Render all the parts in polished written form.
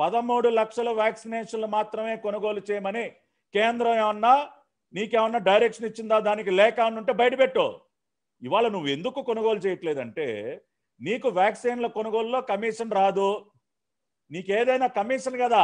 13 లక్షల వ్యాక్సినేషన్లు మాత్రమే కొనుగోలు చేయమని కేంద్రం ఏమన్నా నీకేమన్నా డైరెక్షన్ ఇచ్చిందా? దానికి లేఖ ఉంటే బయటపెట్టు. ఇవాళ నువ్వు ఎందుకు కొనుగోలు చేయట్లేదంటే నీకు వ్యాక్సిన్ల కొనుగోలులో కమిషన్ రాదు. నీకు ఏదైనా కమిషన్ కదా,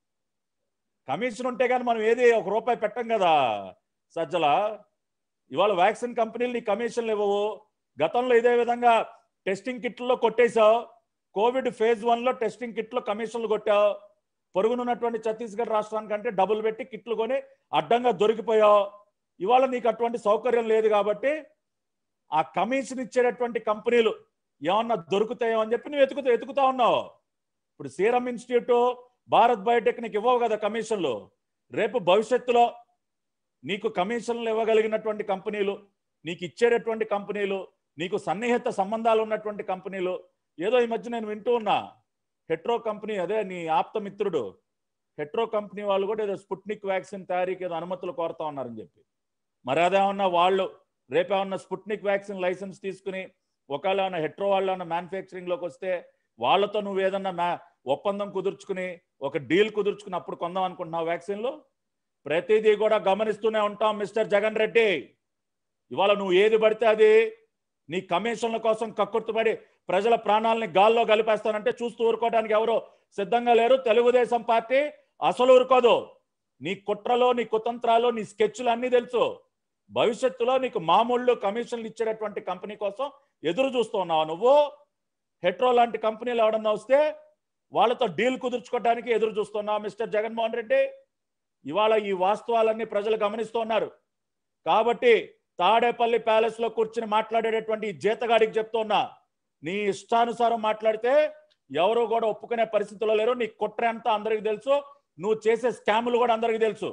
కమిషన్ ఉంటే కానీ మనం ఏది ₹1 పెట్టం కదా సజ్జల. ఇవాళ వ్యాక్సిన్ కంపెనీలు నీ కమిషన్లు ఇవ్వవు. గతంలో ఇదే విధంగా టెస్టింగ్ కిట్లలో కొట్టేశావు. కోవిడ్ ఫేజ్ 1లో టెస్టింగ్ కిట్లో కమిషన్లు కొట్టావు. పొరుగునున్నటువంటి ఛత్తీస్గఢ్ రాష్ట్రానికంటే డబ్బులు పెట్టి కిట్లు కొని అడ్డంగా దొరికిపోయావు. ఇవాళ నీకు అటువంటి సౌకర్యం లేదు కాబట్టి ఆ కమిషన్ ఇచ్చేటటువంటి కంపెనీలు ఏమన్నా దొరుకుతాయో అని చెప్పి నువ్వు ఎతుకుతా ఉన్నావు. ఇప్పుడు సీరం ఇన్స్టిట్యూట్, భారత్ బయోటెక్ నీకు ఇవ్వవు కదా కమిషన్లు. రేపు భవిష్యత్తులో నీకు కమిషన్లు ఇవ్వగలిగినటువంటి కంపెనీలు, నీకు ఇచ్చేటటువంటి కంపెనీలు, నీకు సన్నిహిత సంబంధాలు ఉన్నటువంటి కంపెనీలు, ఏదో ఈ మధ్య నేను వింటూ ఉన్నా హెట్రో కంపెనీ, అదే నీ ఆప్తమిత్రుడు హెట్రో కంపెనీ వాళ్ళు కూడా ఏదో స్పుట్నిక్ వ్యాక్సిన్ తయారీకి ఏదో అనుమతులు కోరుతా ఉన్నారని చెప్పి. మరి అదేమన్నా వాళ్ళు రేపేమన్నా స్పుట్నిక్ వ్యాక్సిన్ లైసెన్స్ తీసుకుని ఒకవేళ ఏమన్నా హెట్రో వాళ్ళు ఏమన్నా మ్యానుఫ్యాక్చరింగ్లోకి వస్తే వాళ్ళతో నువ్వు ఏదన్నా ఒప్పందం కుదుర్చుకుని ఒక డీల్ కుదుర్చుకుని అప్పుడు కొందాం అనుకుంటున్నావు వ్యాక్సిన్లు? ప్రతిదీ కూడా గమనిస్తూనే ఉంటాం మిస్టర్ జగన్ రెడ్డి. ఇవాళ నువ్వు ఏది పడితే అది నీ కమిషన్ల కోసం కక్కుర్తిపడి ప్రజల ప్రాణాలని గాల్లో కలిపేస్తానంటే చూస్తూ ఊరుకోవడానికి ఎవరు సిద్ధంగా లేరు. తెలుగుదేశం పార్టీ అసలు ఊరుకోదు. నీ కుట్రలో, నీ కుతంత్రాలు, నీ స్కెచ్లు అన్నీ తెలుసు. భవిష్యత్తులో నీకు మామూళ్ళు కమిషన్లు ఇచ్చేటటువంటి కంపెనీ కోసం ఎదురు చూస్తున్నావు నువ్వు. హెట్రో లాంటి కంపెనీలు ఎవడన్నా వస్తే వాళ్ళతో డీల్ కుదుర్చుకోవడానికి ఎదురు చూస్తున్నావు మిస్టర్ జగన్మోహన్ రెడ్డి. ఇవాళ ఈ వాస్తవాలన్నీ ప్రజలు గమనిస్తున్నారు కాబట్టి తాడేపల్లి ప్యాలెస్ లో కూర్చుని మాట్లాడేటటువంటి ఈ జీతగాడికి చెప్తున్నా, నీ ఇష్టానుసారం మాట్లాడితే ఎవరు కూడా ఒప్పుకునే పరిస్థితుల్లో లేరు. నీ కుట్ర అంతా అందరికీ తెలుసు, నువ్వు చేసే స్కాములు కూడా అందరికీ తెలుసు.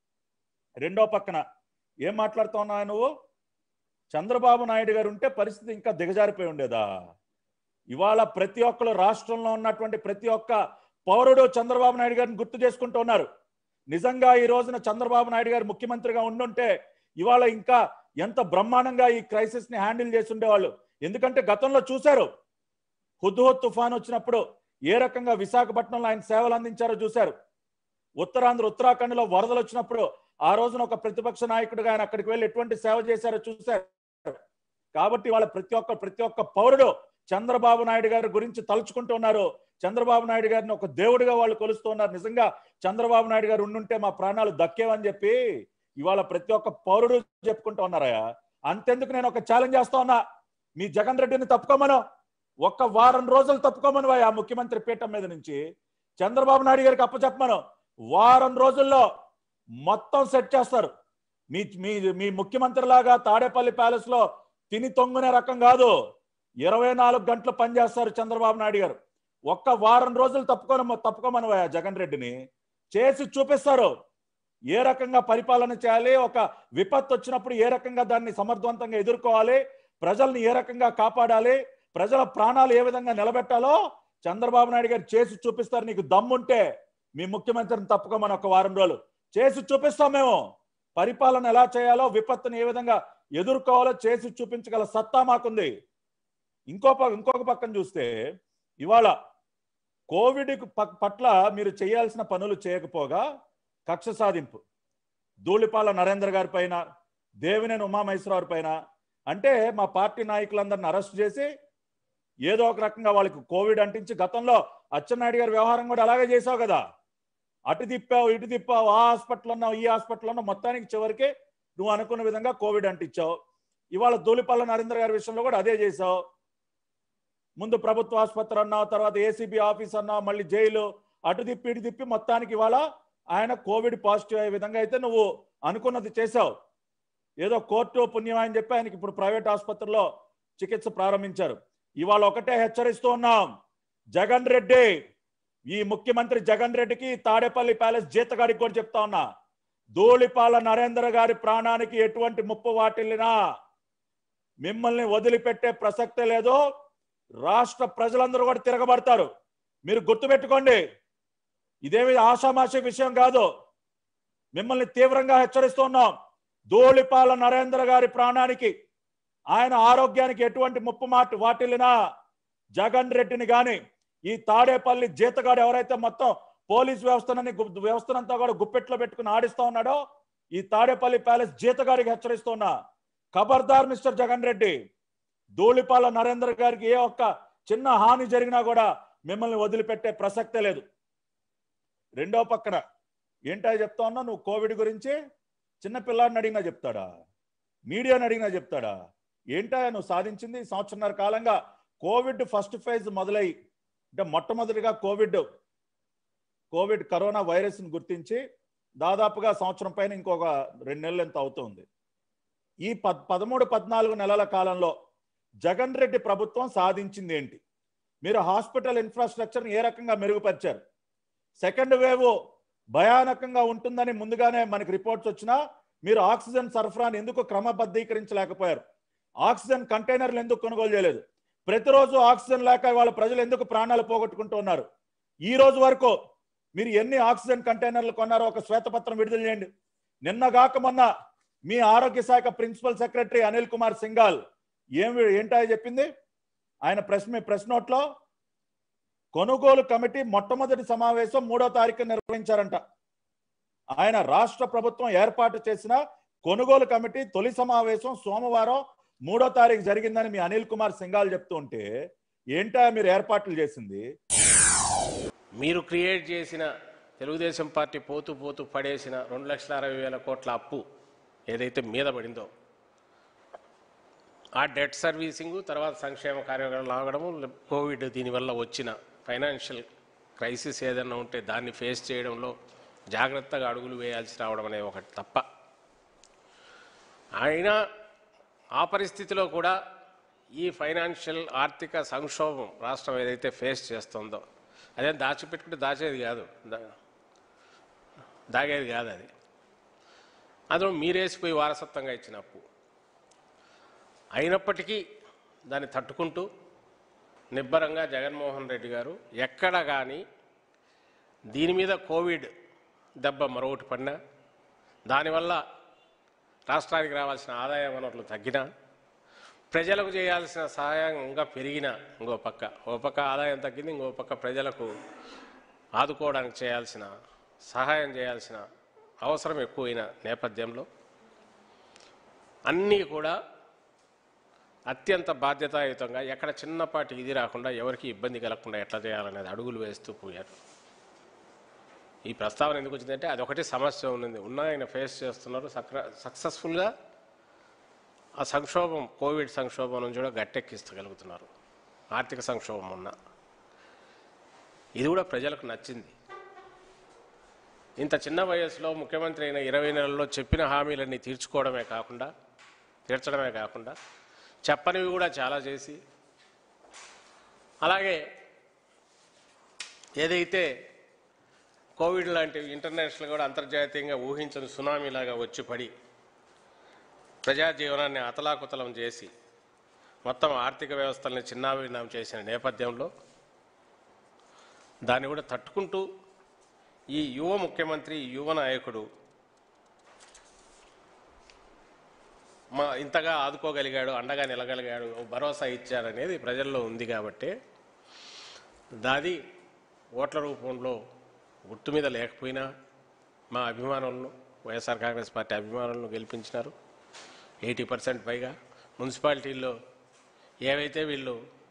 రెండో పక్కన ఏం మాట్లాడుతూ ఉన్నావు నువ్వు? చంద్రబాబు నాయుడు గారు ఉంటే పరిస్థితి ఇంకా దిగజారిపోయి ఉండేదా? ఇవాళ ప్రతి ఒక్కరు రాష్ట్రంలో ఉన్నటువంటి ప్రతి ఒక్క పౌరుడు చంద్రబాబు నాయుడు గారిని గుర్తు చేసుకుంటూ ఉన్నారు. నిజంగా ఈ రోజున చంద్రబాబు నాయుడు గారు ముఖ్యమంత్రిగా ఉండుంటే ఇవాళ ఇంకా ఎంత బ్రహ్మాండంగా ఈ క్రైసిస్ ని హ్యాండిల్ చేసి ఉండేవాళ్ళు. ఎందుకంటే గతంలో చూశారు, హుద్హుద్ తుఫాన్ వచ్చినప్పుడు ఏ రకంగా విశాఖపట్నంలో ఆయన సేవలు అందించారో చూశారు. ఉత్తరాఖండ్ లో వరదలు వచ్చినప్పుడు ఆ రోజున ఒక ప్రతిపక్ష నాయకుడిగా ఆయన అక్కడికి వెళ్ళి ఎటువంటి సేవ చేశారో చూశారు. కాబట్టి వాళ్ళ ప్రతి ఒక్క పౌరుడు చంద్రబాబు నాయుడు గారి గురించి తలుచుకుంటున్నారు. చంద్రబాబు నాయుడు గారిని ఒక దేవుడిగా వాళ్ళు కొలుస్తూ ఉన్నారు. నిజంగా చంద్రబాబు నాయుడు గారు ఉండుంటే మా ప్రాణాలు దక్కేవని చెప్పి ఇవాళ ప్రతి ఒక్క పౌరుడు చెప్పుకుంటూ ఉన్నారయ్యా. అంతెందుకు నేను ఒక ఛాలెంజ్ చేస్తా ఉన్నా, మీ జగన్ రెడ్డిని తప్పుకోమను, ఒక్క వారం రోజులు తప్పుకోమను ఆ ముఖ్యమంత్రి పీఠం మీద నుంచి. చంద్రబాబు నాయుడు గారికి అప్పచెప్పమను, వారం రోజుల్లో మొత్తం సెట్ చేస్తారు. మీ ముఖ్యమంత్రి లాగా తాడేపల్లి ప్యాలెస్ లో తిని తొంగునే రకం కాదు, 24 గంటలు పనిచేస్తారు చంద్రబాబు నాయుడు గారు. ఒక్క వారం రోజులు తప్పుకోమను జగన్ రెడ్డిని, చేసి చూపిస్తారు ఏ రకంగా పరిపాలన చేయాలి, ఒక విపత్తు వచ్చినప్పుడు ఏ రకంగా దాన్ని సమర్థవంతంగా ఎదుర్కోవాలి, ప్రజల్ని ఏ రకంగా కాపాడాలి, ప్రజల ప్రాణాలు ఏ విధంగా నిలబెట్టాలో చంద్రబాబు నాయుడు గారు చేసి చూపిస్తారు. నీకు దమ్ముంటే మీ ముఖ్యమంత్రిని తప్పుకోమని ఒక వారం రోజులు చేసి చూపిస్తాం. మేము పరిపాలన ఎలా చేయాలో, విపత్తుని ఏ విధంగా ఎదుర్కోవాలో చేసి చూపించగల సత్తా మాకుంది. ఇంకొక పక్కన చూస్తే ఇవాళ కోవిడ్ పట్ల మీరు చేయాల్సిన పనులు చేయకపోగా కక్ష సాధింపు ధూళిపాల నరేంద్ర గారి పైన, దేవినేని ఉమామహేశ్వరరావు పైన, అంటే మా పార్టీ నాయకులందరిని అరెస్ట్ చేసి ఏదో ఒక రకంగా వాళ్ళకి కోవిడ్ అంటించి, గతంలో అచ్చెన్నాయుడు గారి వ్యవహారం కూడా అలాగే చేసావు కదా, అటు తిప్పావు ఇటు తిప్పావు, ఆ హాస్పిటల్ ఉన్నావు ఈ హాస్పిటల్ ఉన్నావు, మొత్తానికి చివరికి నువ్వు అనుకున్న విధంగా కోవిడ్ అంటించావు. ఇవాళ ధూళిపాల నరేంద్ర గారి విషయంలో కూడా అదే చేసావు. ముందు ప్రభుత్వ ఆసుపత్రి అన్నావు, తర్వాత ఏసీబీ ఆఫీస్ అన్నావు, మళ్ళీ జైలు, అటు తిప్పి ఇటు తిప్పి మొత్తానికి ఇవాళ ఆయన కోవిడ్ పాజిటివ్ అయ్యే విధంగా అయితే నువ్వు అనుకున్నది చేశావు. ఏదో కోర్టు పుణ్యం అని చెప్పి ఆయనకి ఇప్పుడు ప్రైవేట్ ఆసుపత్రిలో చికిత్స ప్రారంభించారు. ఇవాళ ఒకటే హెచ్చరిస్తూ ఉన్నాం, జగన్ రెడ్డి, ఈ ముఖ్యమంత్రి జగన్ రెడ్డికి తాడేపల్లి ప్యాలెస్ జీతగాడికి కూడా చెప్తా ఉన్నా, ధూళిపాల నరేంద్ర గారి ప్రాణానికి ఎటువంటి ముప్పు వాటిల్లినా మిమ్మల్ని వదిలిపెట్టే ప్రసక్తే లేదు. రాష్ట్ర ప్రజలందరూ కూడా తిరగబడతారు. మీరు గుర్తుపెట్టుకోండి, ఇదేమి ఆషామాషి విషయం కాదు. మిమ్మల్ని తీవ్రంగా హెచ్చరిస్తున్నాం. ధూళిపాల నరేంద్ర గారి ప్రాణానికి, ఆయన ఆరోగ్యానికి ఎటువంటి ముప్పు వాటిల్లినా జగన్ రెడ్డిని గాని, ఈ తాడేపల్లి జీతగాడు ఎవరైతే మొత్తం పోలీస్ వ్యవస్థనంతా కూడా గుప్పెట్లో పెట్టుకుని ఆడిస్తా ఉన్నాడో ఈ తాడేపల్లి ప్యాలెస్ జీతగాడికి హెచ్చరిస్తున్నా. ఖబర్దార్ మిస్టర్ జగన్ రెడ్డి. ధూళిపాల నరేంద్ర గారికి ఏ ఒక్క చిన్న హాని జరిగినా కూడా మిమ్మల్ని వదిలిపెట్టే ప్రసక్తే లేదు. రెండో పక్కన ఏంటో చెప్తా ఉన్నా, నువ్వు కోవిడ్ గురించి చిన్న పిల్లాడిని అడిగినా చెప్తాడా, మీడియాని అడిగినా చెప్తాడా? ఏంటా నువ్వు సాధించింది? సంవత్సరన్నర కాలంగా కోవిడ్ ఫస్ట్ ఫేజ్ మొదలై అంటే మొట్టమొదటిగా కోవిడ్ కరోనా వైరస్ని గుర్తించి దాదాపుగా సంవత్సరం పైన ఇంకొక 2 నెలలు ఎంత అవుతుంది. ఈ 13-14 నెలల కాలంలో జగన్ రెడ్డి ప్రభుత్వం సాధించింది ఏంటి? మీరు హాస్పిటల్ ఇన్ఫ్రాస్ట్రక్చర్ని ఏ రకంగా మెరుగుపరిచారు? సెకండ్ వేవ్ భయానకంగా ఉంటుందని ముందుగానే మనకి రిపోర్ట్స్ వచ్చినా మీరు ఆక్సిజన్ సరఫరాను ఎందుకు క్రమబద్ధీకరించలేకపోయారు? ఆక్సిజన్ కంటైనర్లు ఎందుకు కొనుగోలు చేయలేదు? ప్రతిరోజు ఆక్సిజన్ లేక వాళ్ళ ప్రజలు ఎందుకు ప్రాణాలు పోగొట్టుకుంటున్నారు? ఈ రోజు వరకు మీరు ఎన్ని ఆక్సిజన్ కంటైనర్లు కొన్నారో ఒక శ్వేతపత్రం విడుదల చేయండి. నిన్నగాక మొన్న మీ ఆరోగ్య శాఖ ప్రిన్సిపల్ సెక్రటరీ అనిల్ కుమార్ సింఘాల్ ఏంటో చెప్పింది ఆయన ప్రెస్ నోట్లో, కొనుగోలు కమిటీ మొట్టమొదటి సమావేశం 3వ తారీఖు నిర్వహించారంట. ఆయన రాష్ట్ర ప్రభుత్వం ఏర్పాటు చేసిన కొనుగోలు కమిటీ తొలి సమావేశం సోమవారం 3వ తారీఖు జరిగిందని మీ అనిల్ కుమార్ సింఘాల్ చెప్తూ ఉంటే ఏంటా మీరు ఏర్పాట్లు చేసింది? మీరు క్రియేట్ చేసిన తెలుగుదేశం పార్టీ పోతూ పడేసిన 2,60,000 కోట్ల అప్పు ఏదైతే మీద పడిందో ఆ డెట్ సర్వీసింగ్, తర్వాత సంక్షేమ కార్యక్రమాలు ఆగడము, కోవిడ్ దీనివల్ల వచ్చిన ఫైనాన్షియల్ క్రైసిస్ ఏదైనా ఉంటే దాన్ని ఫేస్ చేయడంలో జాగ్రత్తగా అడుగులు వేయాల్సి రావడం అనేది ఒకటి తప్ప, అయినా ఆ పరిస్థితిలో కూడా ఈ ఫైనాన్షియల్ ఆర్థిక సంక్షోభం రాష్ట్రం ఏదైతే ఫేస్ చేస్తుందో అదేం దాచిపెట్టుకుంటే దాచేది కాదు, దాగేది కాదు. అది అందులో మీరేసిపోయి వారసత్వంగా ఇచ్చిన అప్పు అయినప్పటికీ దాన్ని తట్టుకుంటూ నిబ్బరంగా జగన్మోహన్ రెడ్డి గారు ఎక్కడ కానీ దీని మీద కోవిడ్ దెబ్బ మరొకటి పడినా, దానివల్ల రాష్ట్రానికి రావాల్సిన ఆదాయ వనరులు తగ్గినా, ప్రజలకు చేయాల్సిన సహాయం ఇంకా పెరిగినా, ఓ పక్క ఆదాయం తగ్గింది, ఇంకో పక్క ప్రజలకు ఆదుకోవడానికి సహాయం చేయాల్సిన అవసరం ఎక్కువైన నేపథ్యంలో అన్నీ కూడా అత్యంత బాధ్యతాయుతంగా ఎక్కడ చిన్నపాటి ఇది రాకుండా ఎవరికి ఇబ్బంది కలగకుండా ఎట్లా చేయాలనేది అడుగులు వేస్తూ పోయారు. ఈ ప్రస్తావన ఎందుకు వచ్చిందంటే అదొకటి సమస్య ఆయన ఫేస్ చేస్తున్నారు. సక్సెస్ఫుల్గా ఆ సంక్షోభం, కోవిడ్ సంక్షోభం నుంచి కూడా గట్టెక్కిస్తగలుగుతున్నారు. ఆర్థిక సంక్షోభం ఉన్న ఇది కూడా ప్రజలకు నచ్చింది. ఇంత చిన్న వయసులో ముఖ్యమంత్రి అయిన 20 నెలల్లో చెప్పిన హామీలన్నీ తీర్చడమే కాకుండా చెప్పనివి కూడా చాలా చేసి, అలాగే ఏదైతే కోవిడ్ లాంటివి ఇంటర్నేషనల్ కూడా అంతర్జాతీయంగా ఊహించని సునామీలాగా వచ్చి పడి ప్రజా జీవనాన్ని అతలాకుతలం చేసి మొత్తం ఆర్థిక వ్యవస్థల్ని చిన్నాభిన్నం చేసిన నేపథ్యంలో దాన్ని కూడా తట్టుకుంటూ ఈ యువ ముఖ్యమంత్రి, యువ నాయకుడు ఇంతగా ఆదుకోగలిగాడు, అండగా నిలగలిగాడు, భరోసా ఇచ్చారనేది ప్రజల్లో ఉంది. కాబట్టి దాది ఓట్ల రూపంలో గుర్తు మీద లేకపోయినా మా అభిమానులను, వైఎస్ఆర్ కాంగ్రెస్ పార్టీ అభిమానులను గెలిపించినారు. 80% పైగా మున్సిపాలిటీల్లో ఏవైతే వీళ్ళు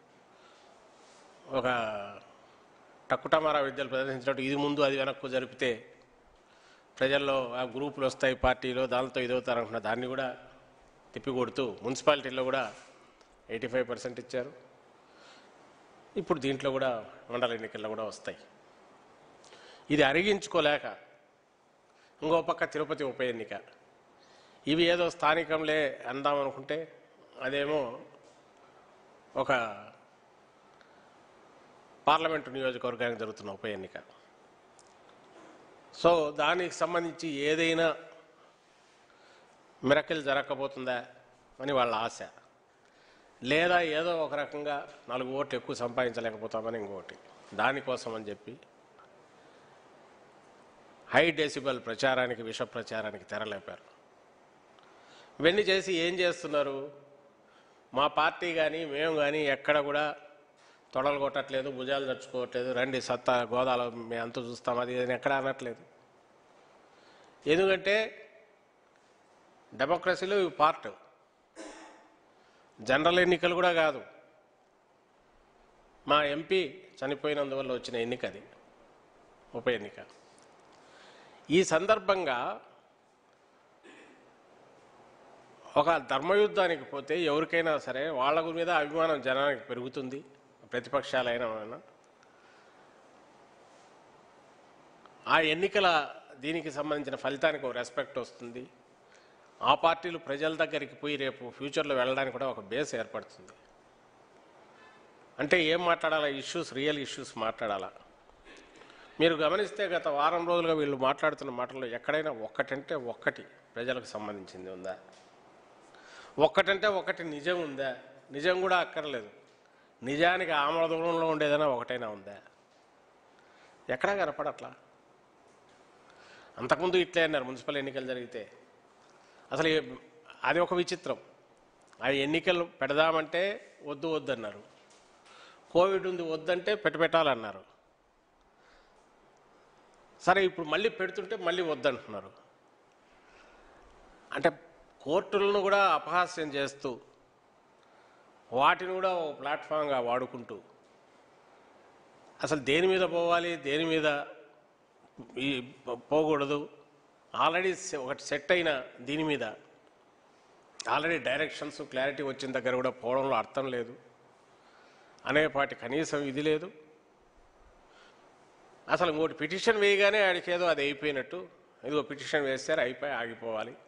ఒక టక్కుటమారా విద్యలు ప్రదర్శించినట్టు ఇది ముందు అది వెనక్కు జరిపితే ప్రజల్లో ఆ గ్రూపులు వస్తాయి పార్టీలో, దాంతో ఇదవుతారనుకున్న దాన్ని కూడా తిప్పికొడుతూ మున్సిపాలిటీల్లో కూడా 85% ఇచ్చారు. ఇప్పుడు దీంట్లో కూడా మండల ఎన్నికల్లో కూడా వస్తాయి. ఇది అరిగించుకోలేక ఇంకో పక్క తిరుపతి ఉప ఎన్నిక, ఇవి ఏదో స్థానికంలే అందామనుకుంటే అదేమో ఒక పార్లమెంటు నియోజకవర్గానికి జరుగుతున్న ఉప ఎన్నిక. సో దానికి సంబంధించి ఏదైనా మిరకిల్ జరగకపోతుందా అని వాళ్ళ ఆశ, లేదా ఏదో ఒక రకంగా 4 ఓట్లు ఎక్కువ సంపాదించలేకపోతామని ఇంకోటి. దానికోసం అని చెప్పి హై డెసిబల్ ప్రచారానికి, విష ప్రచారానికి తెరలేపారు. ఇవన్నీ చేసి ఏం చేస్తున్నారు? మా పార్టీ కానీ మేము కానీ ఎక్కడ కూడా తొడలు కొట్టట్లేదు, భుజాలు చచ్చుకోవట్లేదు, రండి సత్తా గోదాలో మేము అంతా చూస్తాం అది ఇది ఎక్కడ అనట్లేదు. ఎందుకంటే డెమోక్రసీలో ఇవి పార్ట్. జనరల్ ఎన్నికలు కూడా కాదు, మా ఎంపీ చనిపోయినందువల్ల వచ్చిన ఎన్నిక అది, ఉప ఎన్నిక. ఈ సందర్భంగా ఒక ధర్మయుద్ధానికి పోతే ఎవరికైనా సరే వాళ్ళ మీద అభిమానం జనానికి పెరుగుతుంది, ప్రతిపక్షాలైనా. ఆ ఎన్నికల దీనికి సంబంధించిన ఫలితానికి ఒక రెస్పెక్ట్ వస్తుంది. ఆ పార్టీలు ప్రజల దగ్గరికి పోయి రేపు ఫ్యూచర్లో వెళ్ళడానికి కూడా ఒక బేస్ ఏర్పడుతుంది. అంటే ఏం మాట్లాడాలా, ఇష్యూస్, రియల్ ఇష్యూస్ మాట్లాడాలా. మీరు గమనిస్తే గత వారం రోజులుగా వీళ్ళు మాట్లాడుతున్న మాటల్లో ఎక్కడైనా ఒక్కటంటే ఒక్కటి ప్రజలకు సంబంధించింది ఉందా? ఒక్కటంటే ఒకటి నిజం ఉందా? నిజం కూడా అక్కర్లేదు, నిజానికి ఆమడ దూరంలో ఉండేదైనా ఒకటైనా ఉందా? ఎక్కడా కనపడట్లా. అంతకుముందు ఇట్లే అన్నారు మున్సిపల్ ఎన్నికలు జరిగితే. అసలు అది ఒక విచిత్రం. ఆ ఎన్నికలు పెడదామంటే వద్దు వద్దన్నారు, కోవిడ్ ఉంది వద్దంటే పెట్టాలన్నారు. సరే ఇప్పుడు మళ్ళీ పెడుతుంటే మళ్ళీ వద్దంటున్నారు. అంటే కోర్టులను కూడా అపహాస్యం చేస్తూ వాటిని కూడా ఒక ప్లాట్ఫామ్గా వాడుకుంటూ అసలు దేని మీద పోవాలి, దేని మీద పోకూడదు, ఆల్రెడీ ఒకటి సెట్ అయిన దీని మీద ఆల్రెడీ డైరెక్షన్స్ క్లారిటీ వచ్చిన దగ్గర కూడా పోవడంలో అర్థం లేదు అనేపాటి కనీసం ఇది లేదు. అసలు ఇంకోటి పిటిషన్ వేయగానే ఆడికేదో అది అయిపోయినట్టు, ఇదిగో పిటిషన్ వేస్తారు అయిపోయి ఆగిపోవాలి.